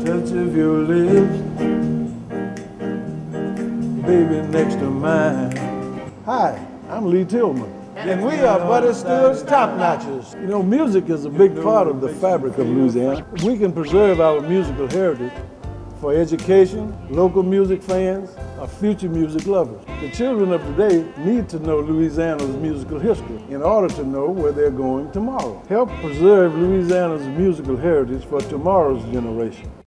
touch of your lips, baby next to mine. Hi, I'm Lee Tillman, and we are Buddy Stewart's Top Notchers. You know, music is a big part of the fabric of Louisiana. We can preserve our musical heritage for education, local music fans, or future music lovers. The children of today need to know Louisiana's musical history in order to know where they're going tomorrow. Help preserve Louisiana's musical heritage for tomorrow's generation.